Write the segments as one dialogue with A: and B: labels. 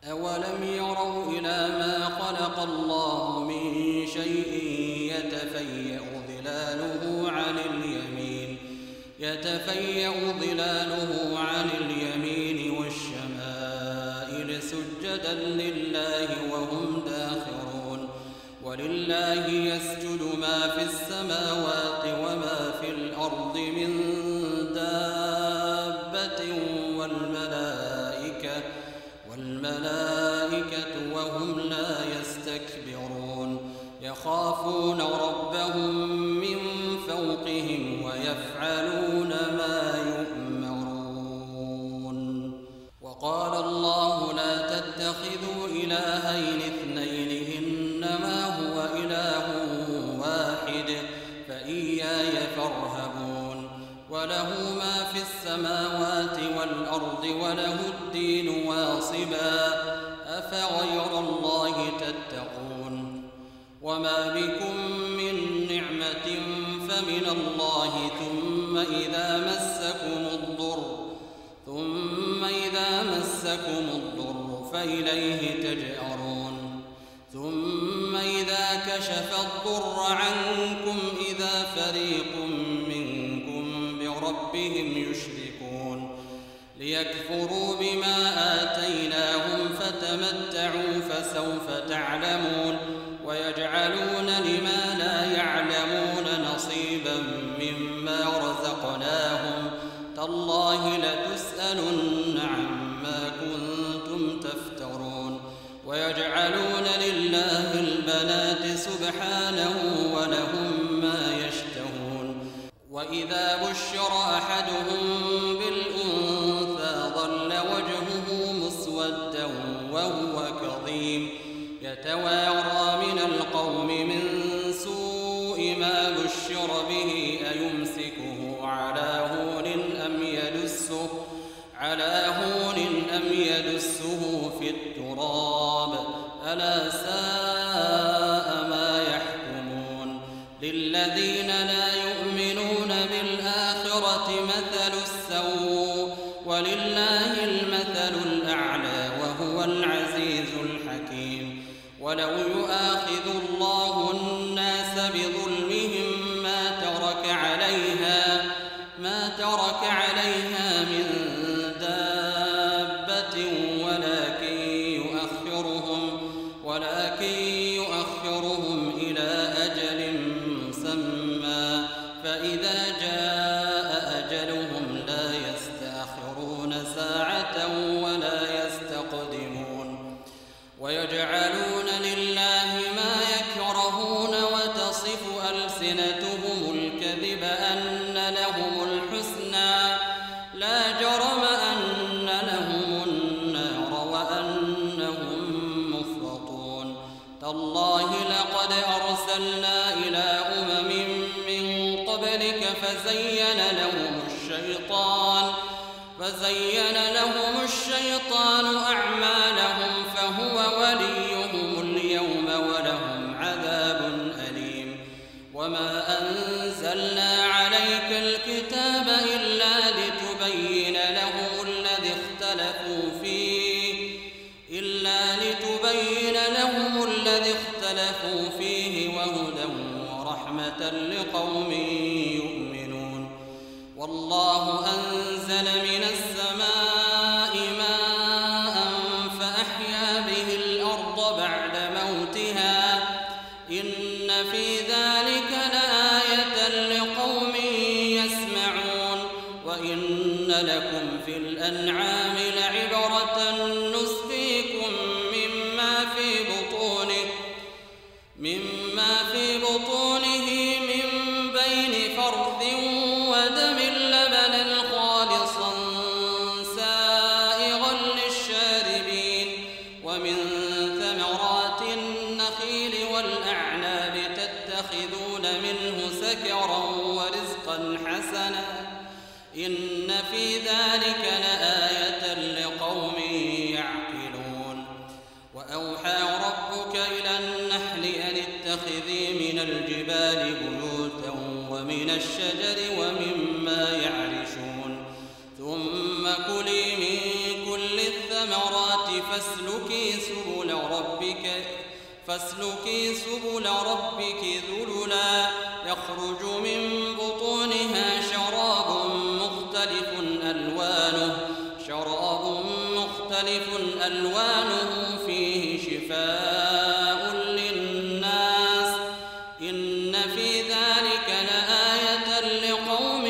A: أولم يروا إلى ما خلق الله من شيء يتفيأ ظلاله عن اليمين والشمائل سجدا لله وهم داخرون ولله يسجد ما في السماوات وما في الأرض من دابة والملائكة وهم لا يستكبرون يخافون ربهم من فوقهم ويفعلون ما يؤمرون. وقال الله لا تتخذوا إلهين اثنين إنما هو إله واحد فإياي فارهبون. وله ما في السماوات والأرض وله الدين واصبا أفغير الله تتقون. وما بكم من نعمة فمن الله ثم إذا مسكم الضر فإليه تجأرون. ثم إذا كشف الضر عنكم إذا فريق منكم بربهم يشركون ليكفروا بما آتيناهم فتمتعوا فسوف تعلمون. ويجعلون لما لا يعلمون نصيبا مما رزقناهم تالله لتسألن عما كنتم تفترون. ويجعلون لله البنات سبحانه ولهم ما يشتهون. وإذا بشر أحدهم بالأنثى ظل وجهه مسودا وهو كظيم يتوارى من القوم من سوء ما بشر به أيمسكه على هون أم يدسه في التراب ألا ساء ما يحكمون. للذين لا يؤمنون بالآخرة مثل السوء ولله المثل الأعلى وهو العزيز الحكيم. ولو يؤاخذ الله الناس بظلمهم ما ترك عليها من دابة ولكن يؤخرهم إلى أجل مسمى فإذا جاء أجلهم لا يستأخرون ساعة ولا يستقدمون. ويجعلون لله ما يكرهون وتصف ألسنتهم الكذب أن لهم الحسنى لا جرم أن لهم النار وأنهم مفرطون. تالله لقد أرسلنا إلى من قبلك فزين لهم الشيطان أعمالهم فهو وليهم اليوم ولهم عذاب أليم. وما أنزلنا عليك الكتاب إلا لتبين لهم الذي اختلفوا فيه وهدى ورحمة لقوم يؤمنون. والله أنزل من السماء ماء فأحيا به الأرض بعد موتها إن في ذلك لآية لقوم يسمعون. وإن لكم في الأنعام لعبرة نسقيكم مما في بطونه من بين فرث ودم لبنا خالصا سائغا للشاربين. ومن ثمرات النخيل والأعناب تتخذون منه سكرا ورزقا حسنا إن في ذلك لآية لقوم يعقلون. وأوحى ربك إلى النحل أن اتخذي من الجبال بيوتا ومن الشجر ومما يعرشون ثم كلي من كل الثمرات فاسلكي سبل ربك ذللا يخرج من بطونها شراب مختلف ألوانه فيه شفاء للناس إن في ذلك لآية لقوم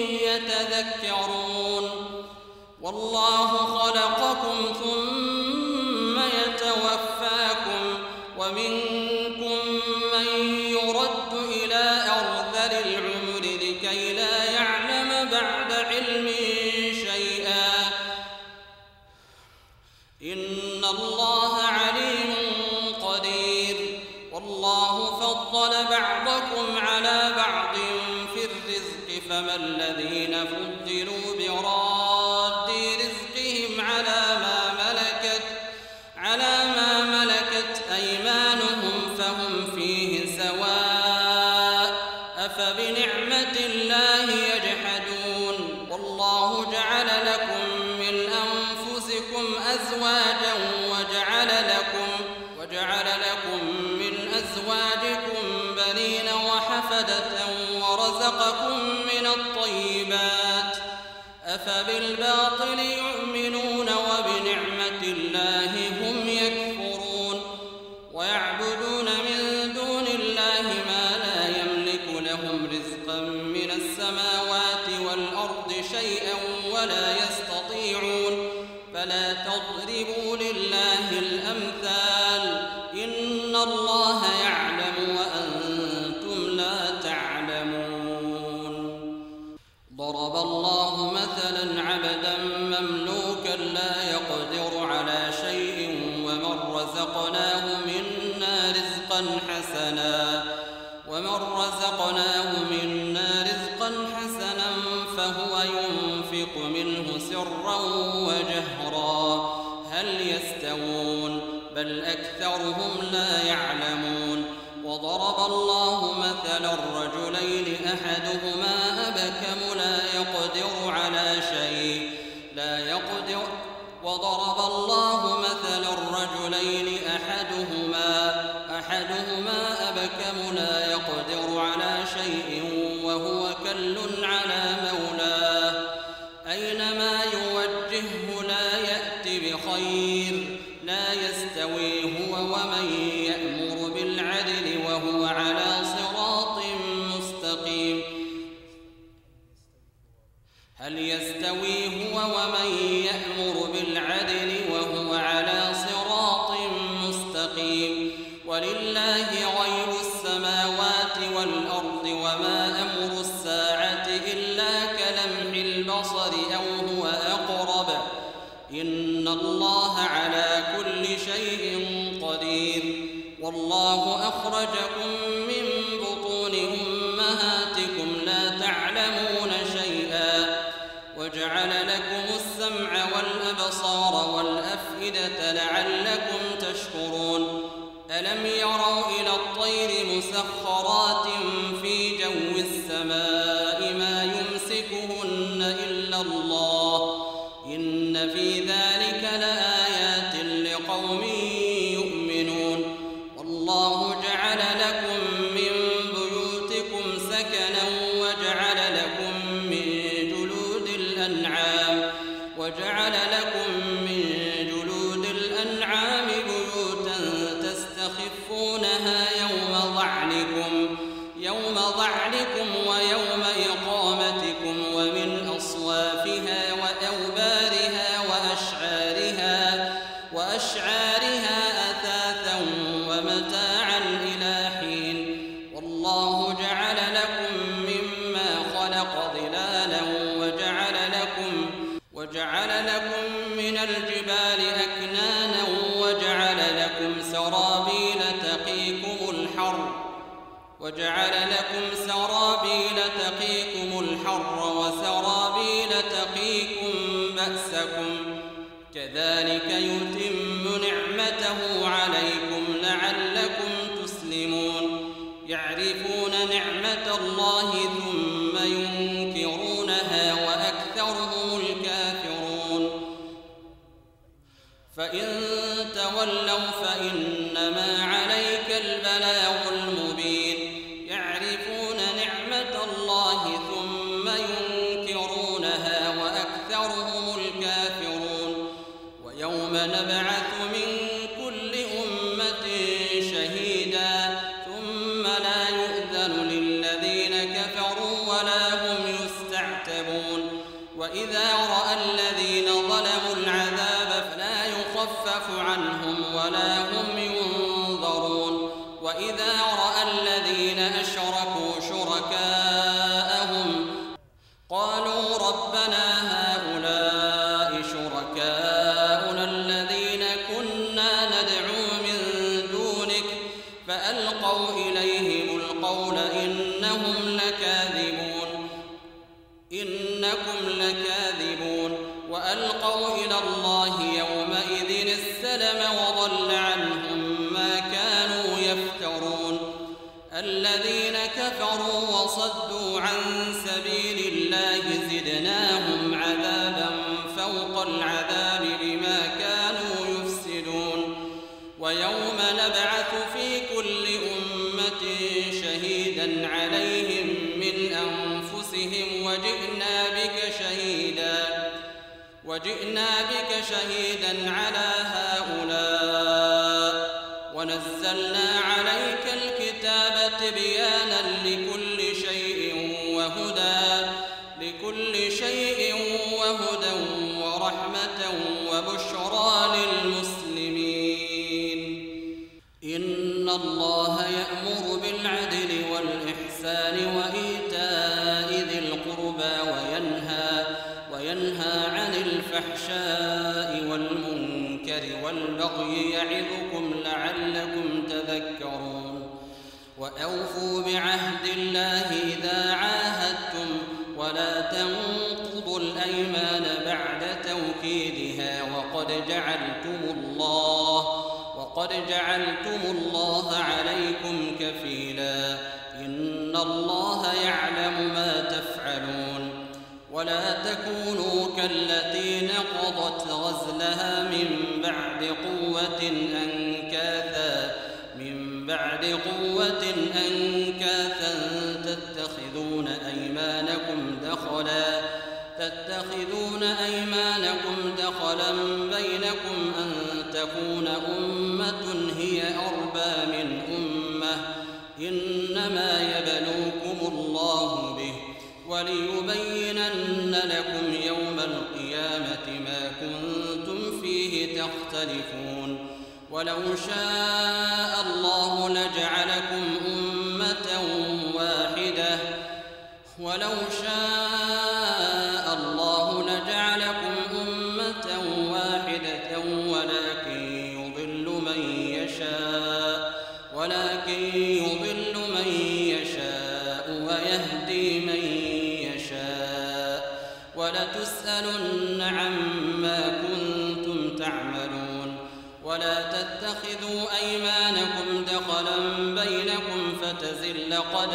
A: يتذكرون والله خلقكم ثم يتوفاكم ومنكم من يرد إلى أرذل العمر لكي لا يعلم بعد علم شيئا إن الله عليم قدير والله فضل بعضكم على بعض في الرزق فما الذين فضلوا براد رزقهم على ما ملكت أيمانهم فهم فيه سواء أفبنعمة الله يجحدون والله جعل لكم من أنفسكم أزواجا وجعل لكم من أزواجكم بنين وحفدة ورزقكم من الطيبات أفبالباطل يؤمنون وبنعمة الله هم يكفرون ويعبدون من دون الله ما لا يملك لهم رزقا من السماوات والأرض شيئا ولا يستطيعون فلا تضربوا لله الأمثال إن الله يعلم وأنتم لا تعلمون ضرب الله مثلا عبدا مملوكا لا يقدر على شيء ومن رزقناه منا رزقا حسنا فهو ينفق منه سرا وجهرا هل يستوون بل أكثرهم لا يعلمون وضرب الله مثلا الرجلين أحدهما أبكم لا يقدر على شيء وضرب الله مثلا الرجلين أحدهما أبكم لا يقدر على شيء وهو كل على مولاه أينما يوجهه لا يأت بخير لا يستوي هو ومن يأمر بالعدل وهو على صراط مستقيم هل يستوي هو ومن يأمر بالعدل وهو على صراط مستقيم ولله غيب السماوات والأرض وما أمر الساعة إلا كلمح البصر أو هو أقرب إن الله على كل شيء قدير والله أخرجكم من بطون أمهاتكم لا تعلمون شيئا وجعل لكم السمع والأبصار والأفئدة لعلكم تشكرون ألم يروا إلى الطير مسخرات في جو السماء ما يمسكهن إلا الله إن في ذلك لآيات لقوم يؤمنون والله جعل لكم من بيوتكم سكنا وجعل لكم من جلود الأنعام بيوتا تستخفونها يوم ظعنكم ويوم إقامتكم ومن أصوافها وأوبارها وأشعارها أثاثا ومتاعا إلى حين والله جعل لكم مما خلق ظلالا وجعل لكم من الجبال أكنانا وجعل لكم سرابيل تقيكم الحر وسرابيل تقيكم بأسكم كذلك يتم نعمته عليكم لعلكم تسلمون يعرفون نعمة الله ثم ينكرونها وأكثرهم الكافرون فإن تولوا فإنما عليك البلاغ المبين يعرفون نعمة الله ثم ينكرونها وأكثرهم الكافرون ويوم نبعث من كل أمة شهيدا ثم لا يؤذن للذين كفروا ولا هم يستعتبون وإذا رأى الذين ظلموا العذاب فلا يخفف عنهم ولا هم ينظرون وإذا رأى الذين أشركوا شركاءهم قالوا ربنا هؤلاء شركاؤنا الذين كنا ندعو من دونك فألقوا إليهم القول إنكم لكاذبون وألقوا إلى الله يومئذ السلم وضل عنهم ما كانوا يفترون الذين كفروا وصدوا عن سبيل الله زدناهم عذابا فوق العذاب بما كانوا يفسدون ويوم نبعث في كل أمة شهيدا عليهم من أنفسهم وجئنا بك شهيدا على هؤلاء ونزلنا عليك الكتاب تبيانا لكل شيء وهدى ورحمة وبشرى للمسلمين إن الله يأمر بالعدل والإحسان وإيتاء ذي القربى وينهى عن الفحشاء والمنكر والبغي يعظكم لعلكم تذكرون وأوفوا بعهد الله إذا عاهدتم ولا تنقضوا الأيمان بعد توكيدها وقد جعلتم الله عليكم كفيلا إن الله يعلم ما تفعلون ولا تكونوا كالتي نقضت غزلها من بعد قوة أنكاثا تتخذون أيمانكم دخلا بينكم أن تكون أمة هي أربى من أمة إنما يبلوكم الله به وليبينن لكم يوم القيامة ما كنتم فيه تختلفون ولو شاء الله لجعلكم أمة واحدة ولكن يضل من يشاء ويهدي من يشاء ولتسألن عما كنتم تعملون ولا تتخذوا أيمانكم دخلا بينكم فتزل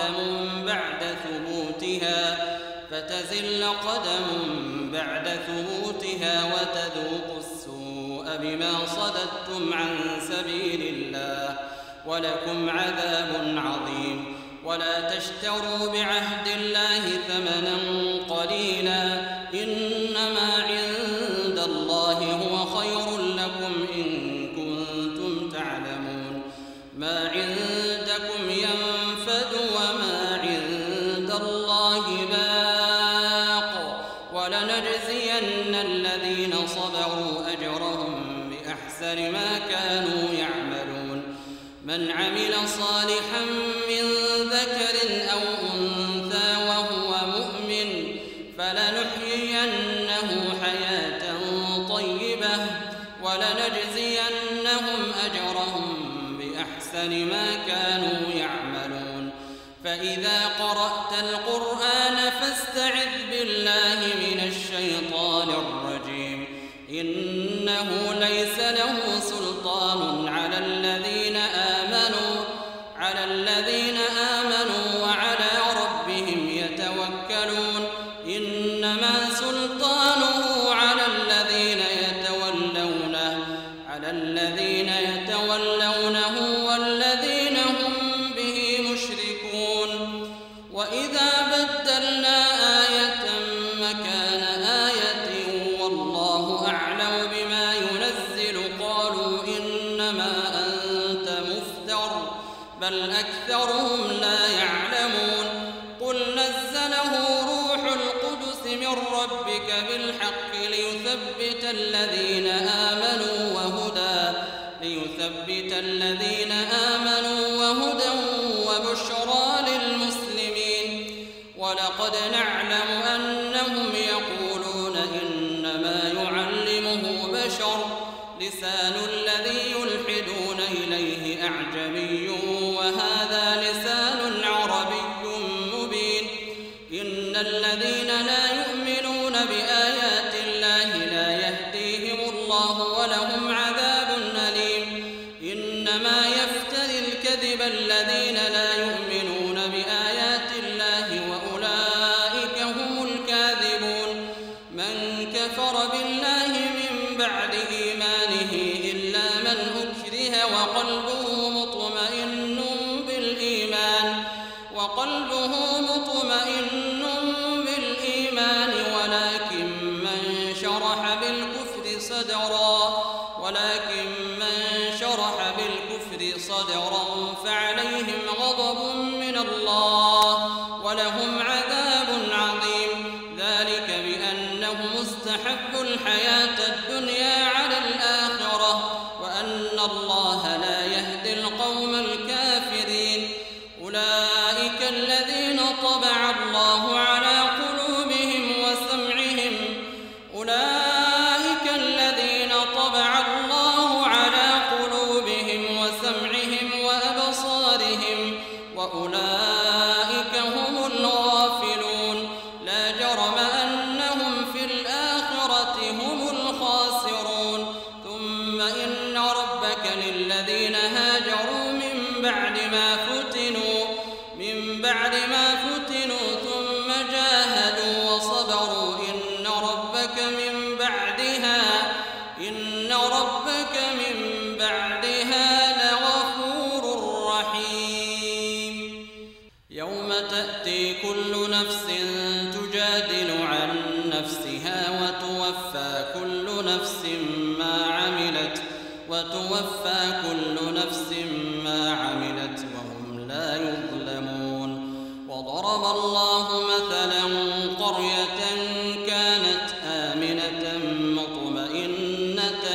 A: قدم بعد ثبوتها وتذوقوا السوء بما صددتم عن سبيل الله ولكم عذاب عظيم ولا تشتروا بعهد الله ثمنا قليلا إنما عند الله هو خير لكم إن كنتم تعلمون ما عندكم ينفد وما عند الله باق ولنجزين الذين صبروا أجرهم بأحسن ما كانوا يعملون من عمل صالحا من ذكر أو أنثى وهو مؤمن فلنحيينه حياة طيبة ولنجزينهم أجرهم بأحسن ما كانوا يعملون فإذا قرأت القرآن فاستعذ بالله من الشيطان الرجيم إنه ليس له سلطان على الذين آمنوا وعلى ربهم يتوكلون إنما سلطانه على الذين يتولونه على الذين يتولونه والذين هم به مشركون. وإذا بدلنا آية مكان آية والله أعلم بما ينزل قالوا إنما أنت مفتر بل أكثرهم لا يعلمون. قل نزله روح القدس من ربك بالحق ليثبت الذين آمنوا وهدى وبشرى للمسلمين. ولقد نعلم أنهم يقولون إنما يعلمه بشر لسان الذي يلحدون إليه أعجمي وهذا لسان عربي مبين. إن الذين لا يؤمنون بآيات الله لا يهديهم الله ولهم عذاب أليم. إنما يفتري الكذب الذين لا يؤمنون بآيات الله وأولئك هم الكاذبون. من كفر بالله من بعد إيمانه إلا من أكره وقلبه مطمئن بالإيمان ولكن من شرح بالكفر صدرا فعليهم غضب من الله ولهم عذاب عظيم. ذلك بأنهم استحبوا الحياة الدنيا على الآخرة وأن الله لا يهدي القوم الكافرين. أولئك الذين طبع الله على قلوبهم وسمعهم وأبصارهم وأولئك هم الغافلون. لا جرم أنهم في الآخرة هم الخاسرون. ثم إن ربك للذين هاجروا من بعد ما فتنوا ثم جاهدوا وصبروا إن ربك من بعدها لغفور رحيم. يوم تأتي كل نفس تجادل عن نفسها وتوفى كل نفس ما عملت وهم لا يظلمون. وضرب الله مثلا قرية كانت آمنة مطمئنة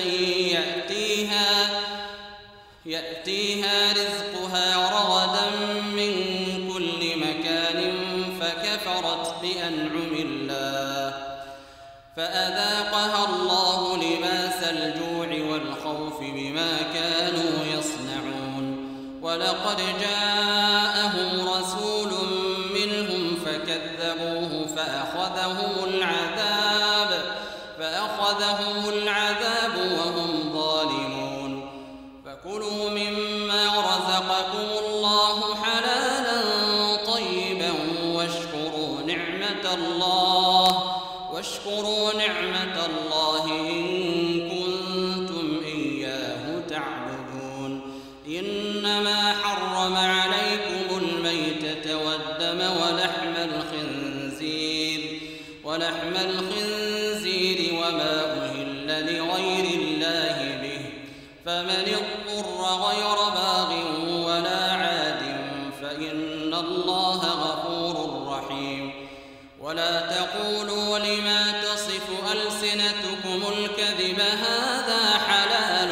A: يأتيها رزقها رغدا من كل مكان فكفرت بأنعم الله فأذاقها الله لباس الجوع والخوف بما كانوا يصنعون. ولقد جاءهم رسول منهم فكذبوه فأخذهم العذاب وهم ظالمون. فكلوا مما رزقكم الله حلالا طيبا واشكروا نعمة الله إن كنتم إياه تعبدون. إنما حرم عليكم الميتة والدم ولحم الخنزير وما أهل لغير الله به فمن اضطر غير باغ ولا عاد فإن الله غفور رحيم. ولا تقولوا لما تصف ألسنتكم الكذب هذا حلال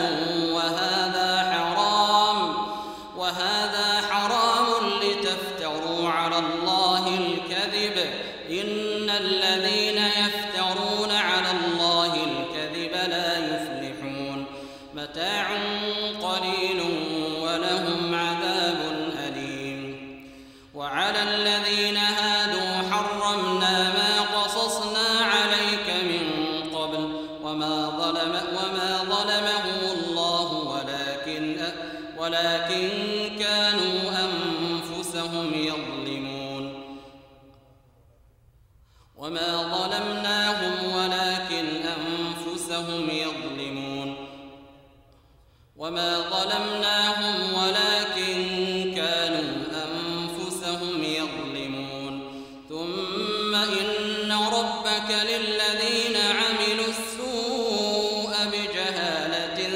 A: وهذا حرام لتفتروا على الله الكذب. إن الذين يفترون على الله الكذب لا يفلحون. متاع قليل ولهم عذاب أليم. وعلى الذين هادوا حرمنا ما قصصنا عليك من قبل وما ظلمهم الله ولكن كانوا أنفسهم يظلمون. وما ظلمناهم ولكن أنفسهم يظلمون. وما ظلمناهم ولكن كانوا أنفسهم يظلمون ثم إن ربك للذين عملوا السوء بجهالة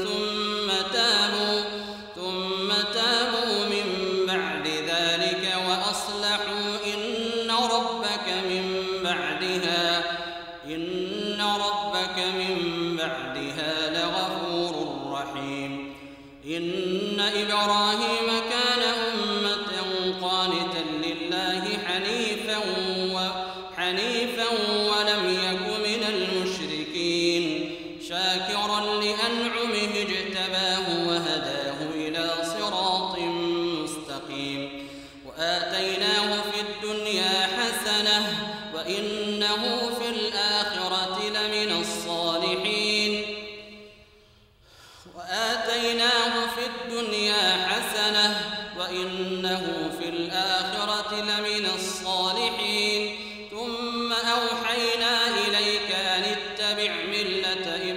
A: ثم تابوا من بعد ذلك وأصلحوا إن ربك من بعدها لغفور رحيم. إن إبراهيم كان أمة قانتا لله حنيفا ولم يك من المشركين شاكرا لأنعمه اجتباه وهداه إلى صراط مستقيم. وآتيناه في الدنيا حسنة وإنه في الآخرة لمن الصالحين. ثم أوحينا إليك أن اتبع ملة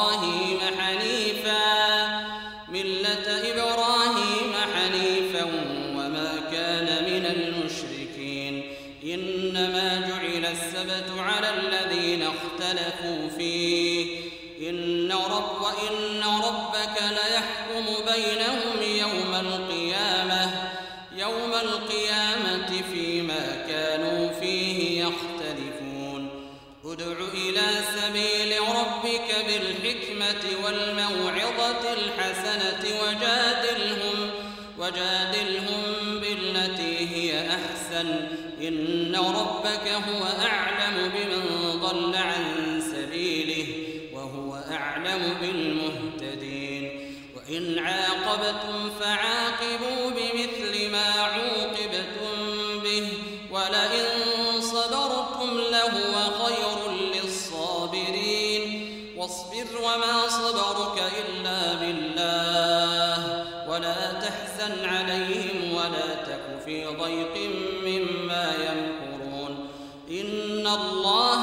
A: إبراهيم حنيفا وما كان من المشركين. إنما جعل السبت على الذين اختلفوا فيه وإن ربك ليحكم بينهم يوم القيامة فيما كانوا فيه يختلفون. ادع إلى سبيل ربك بالحكمة والموعظة الحسنة وجادلهم بالتي هي أحسن. إن ربك هو أعلم بمن ضل عن سبيله وهو أعلم بالمهتدين. وإن عاقبتم فعاقبوا بمثل ما عوقبتم به ولئن صبرتم لهو خير للصابرين. واصبر وما صبرك إلا بالله ولا تحزن عليهم ولا تك في ضيق مما يمكرون. إن الله